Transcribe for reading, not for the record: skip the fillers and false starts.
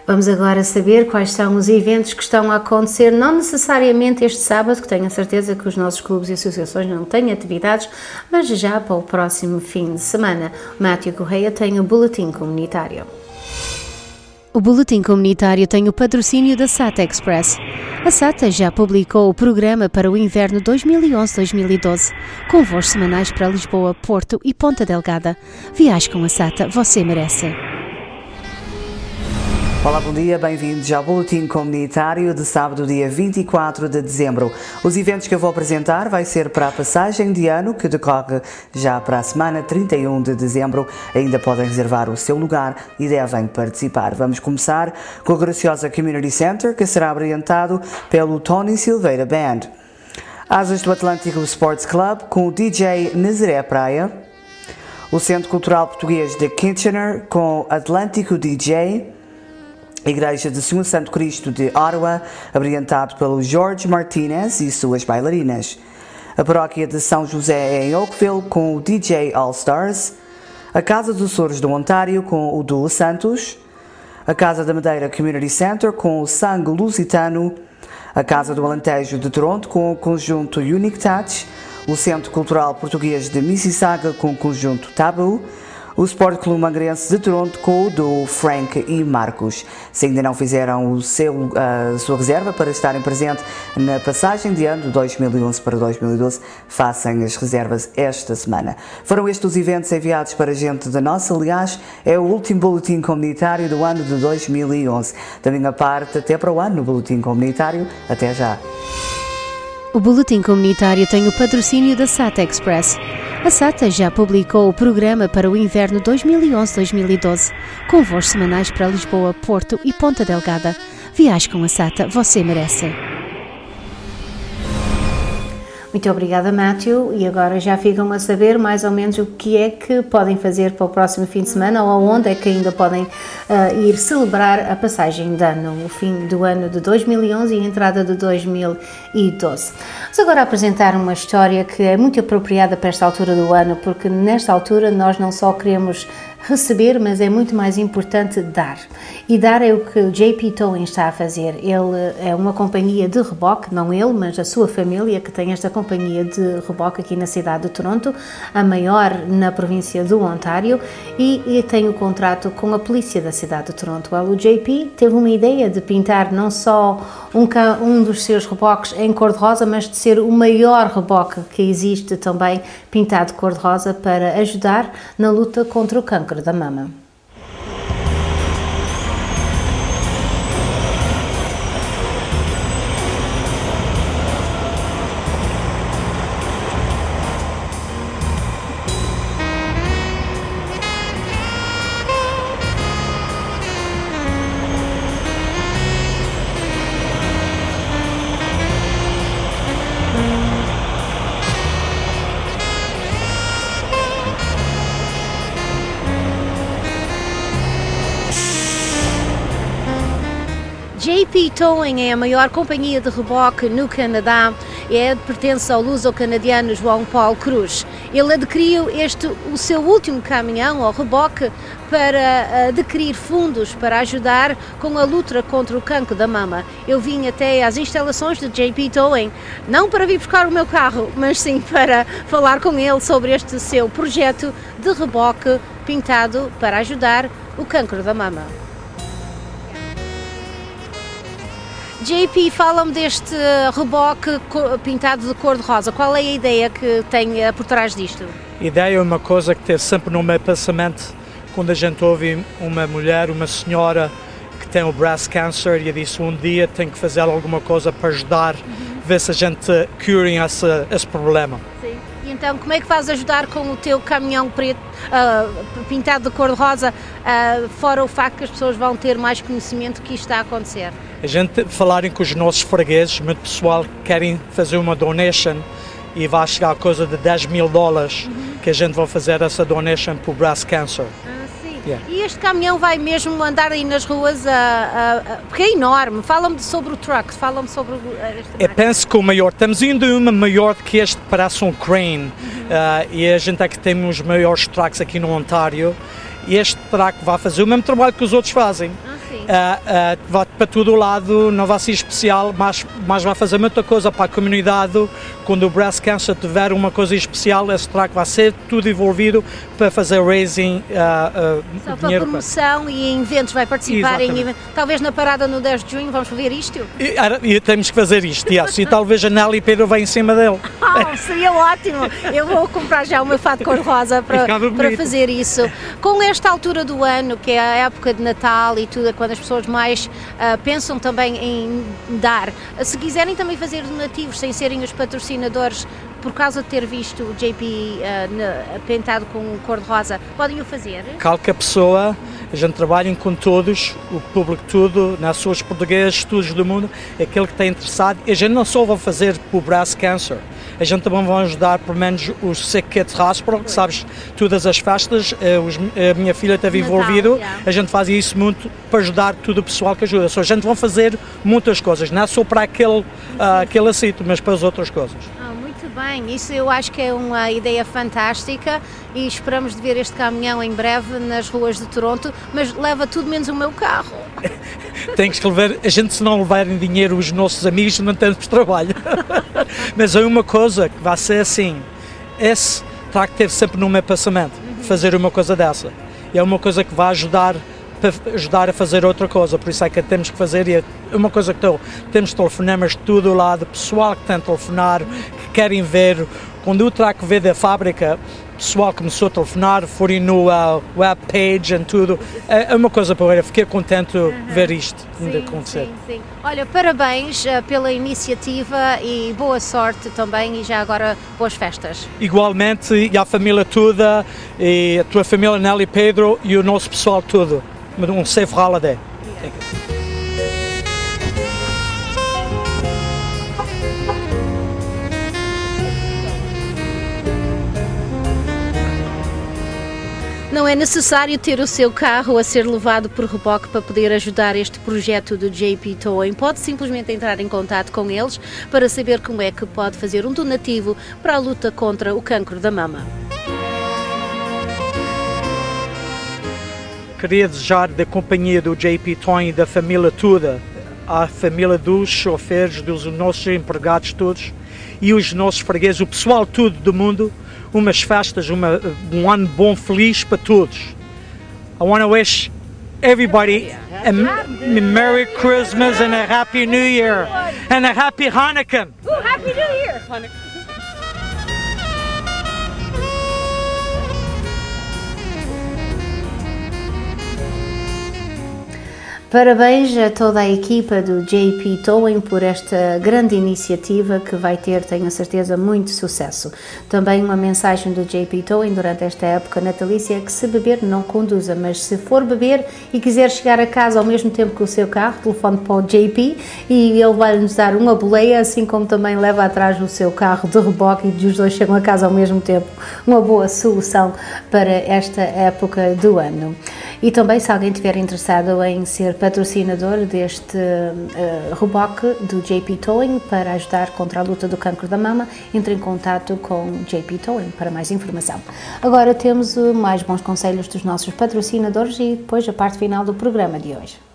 Vamos agora saber quais são os eventos que estão a acontecer, não necessariamente este sábado, que tenho a certeza que os nossos clubes e associações não têm atividades, mas já para o próximo fim de semana. Mátio Correia tem o Boletim Comunitário. O Boletim Comunitário tem o patrocínio da SATA Express. A SATA já publicou o programa para o inverno 2011-2012, com voos semanais para Lisboa, Porto e Ponta Delgada. Viaje com a SATA, você merece. Olá, bom dia, bem-vindos ao Boletim Comunitário de sábado, dia 24 de dezembro. Os eventos que eu vou apresentar vai ser para a passagem de ano, que decorre já para a semana 31 de dezembro. Ainda podem reservar o seu lugar e devem participar. Vamos começar com o Graciosa Community Center, que será orientado pelo Tony Silveira Band. Asas do Atlântico Sports Club, com o DJ Nazaré Praia. O Centro Cultural Português de Kitchener, com Atlântico DJ. A Igreja de Senhor Santo Cristo de Ottawa, orientado pelo Jorge Martinez e suas bailarinas. A Paróquia de São José em Oakville, com o DJ All Stars. A Casa dos Açores do Ontário, com o Duo Santos. A Casa da Madeira Community Center, com o Sangue Lusitano. A Casa do Alentejo de Toronto, com o conjunto Unique Touch. O Centro Cultural Português de Mississauga, com o conjunto Tabu. O Sport Clube Mangrense de Toronto, com o duo Frank e Marcos. Se ainda não fizeram a sua reserva para estarem presentes na passagem de ano de 2011 para 2012, façam as reservas esta semana. Foram estes os eventos enviados para a gente da nossa, aliás, é o último boletim comunitário do ano de 2011. Da minha parte, até para o ano no boletim comunitário. Até já! O Boletim Comunitário tem o patrocínio da SATA Express. A SATA já publicou o programa para o inverno 2011-2012, com voos semanais para Lisboa, Porto e Ponta Delgada. Viaje com a SATA, você merece. Muito obrigada, Mátio. E agora já ficam a saber mais ou menos o que é que podem fazer para o próximo fim de semana ou aonde é que ainda podem ir celebrar a passagem de ano, o fim do ano de 2011 e a entrada de 2012. Vamos agora apresentar uma história que é muito apropriada para esta altura do ano, porque nesta altura nós não só queremos receber, mas é muito mais importante dar. E dar é o que o JP Towing está a fazer. Ele é uma companhia de reboque, não ele, mas a sua família, que tem esta companhia de reboque aqui na cidade de Toronto, a maior na província do Ontário, e tem o contrato com a polícia da cidade de Toronto. O JP teve uma ideia de pintar não só um dos seus reboques em cor-de-rosa, mas de ser o maior reboque que existe também pintado de cor-de-rosa para ajudar na luta contra o cancro da mama. JP Towing é a maior companhia de reboque no Canadá, pertence ao luso-canadiano João Paulo Cruz. Ele adquiriu o seu último caminhão ou reboque para adquirir fundos para ajudar com a luta contra o cancro da mama. Eu vim até às instalações do JP Towing, não para vir buscar o meu carro, mas sim para falar com ele sobre este seu projeto de reboque pintado para ajudar o cancro da mama. JP, fala-me deste reboque pintado de cor-de-rosa. Qual é a ideia que tem por trás disto? A ideia é uma coisa que teve sempre no meu pensamento quando a gente ouve uma mulher, uma senhora que tem o breast cancer e disse um dia tem que fazer alguma coisa para ajudar, ver se a gente cura esse problema. Sim. E então, como é que vais ajudar com o teu caminhão preto pintado de cor-de-rosa, fora o facto que as pessoas vão ter mais conhecimento que isto está a acontecer? A gente falarem com os nossos fregueses, muito pessoal querem fazer uma donation e vai chegar a coisa de $10.000 que a gente vai fazer essa donation para o breast cancer. Sim. Yeah. E este caminhão vai mesmo andar aí nas ruas, porque é enorme. Fala-me sobre o truck, fala-me sobre Eu penso que o maior, estamos indo uma maior do que este, parece um crane, e a gente é que temos os maiores trucks aqui no Ontário, e este truck vai fazer o mesmo trabalho que os outros fazem. vai para todo o lado, não vai ser especial, mas vai fazer muita coisa para a comunidade. Quando o Breast Cancer tiver uma coisa especial, esse track vai ser tudo envolvido para fazer raising só dinheiro. Para promoção e em eventos, vai participar em, talvez na parada no 10 de junho, vamos ver isto? E temos que fazer isto, yes. E talvez a Nelly Pedro venha em cima dele. Seria ótimo! Eu vou comprar já o meu fato cor-de-rosa para fazer isso. Com esta altura do ano, que é a época de Natal e tudo, quando as pessoas mais pensam também em dar, se quiserem também fazer donativos sem serem os patrocinadores, por causa de ter visto o JP pintado com cor-de-rosa, podem o fazer? Qualquer pessoa, a gente trabalha com todos, o público todo, nas suas portugueses, todos do mundo, aquele que está interessado. E a gente não só vai fazer para o Breast Cancer, a gente também vai ajudar, pelo menos, o Sick Kids Hospital, que sabes, todas as festas, a minha filha esteve envolvido, a gente faz isso muito para ajudar todo o pessoal que ajuda. A gente vai fazer muitas coisas, não é só para aquele assito, mas para as outras coisas. Bem, isso eu acho que é uma ideia fantástica e esperamos de ver este caminhão em breve nas ruas de Toronto, mas leva tudo menos o meu carro. Tem que escrever, a gente se não levarem dinheiro os nossos amigos não temos trabalho. Mas é uma coisa que vai ser assim, esse terá que ter sempre no meu pensamento, fazer uma coisa dessa. E é uma coisa que vai ajudar a fazer outra coisa, por isso é que temos que fazer, e é uma coisa que temos telefonemas de todo o lado, pessoal que tem a telefonar, que querem ver, quando eu trago que ver da fábrica, pessoal começou a telefonar, forem no webpage e tudo, é uma coisa para ver, eu fiquei contente de ver isto ainda acontecer. Sim. Olha, parabéns pela iniciativa e boa sorte também, e já agora boas festas. Igualmente, e a família toda, e a tua família Nelly Pedro e o nosso pessoal todo. Um safe holiday. Não é necessário ter o seu carro a ser levado por reboque para poder ajudar este projeto do JP Towing. Pode simplesmente entrar em contato com eles para saber como é que pode fazer um donativo para a luta contra o cancro da mama. Queria desejar da companhia do JP Towing e da família toda, a família dos choferes, dos nossos empregados todos e os nossos fregueses, o pessoal todo do mundo, umas festas, um ano bom, feliz para todos. I want to wish everybody a Merry Christmas and a Happy New Year and a Happy Hanukkah. Happy New Year! Parabéns a toda a equipa do JP Towing por esta grande iniciativa que vai ter, tenho a certeza, muito sucesso. Também uma mensagem do JP Towing durante esta época natalícia é que se beber não conduza, mas se for beber e quiser chegar a casa ao mesmo tempo que o seu carro, telefone para o JP e ele vai-nos dar uma boleia, assim como também leva atrás o seu carro de reboque e os dois chegam a casa ao mesmo tempo. Uma boa solução para esta época do ano. E também, se alguém estiver interessado em ser patrocinador deste reboque do JP Towing para ajudar contra a luta do cancro da mama, entre em contato com o JP Towing para mais informação. Agora temos mais bons conselhos dos nossos patrocinadores e depois a parte final do programa de hoje.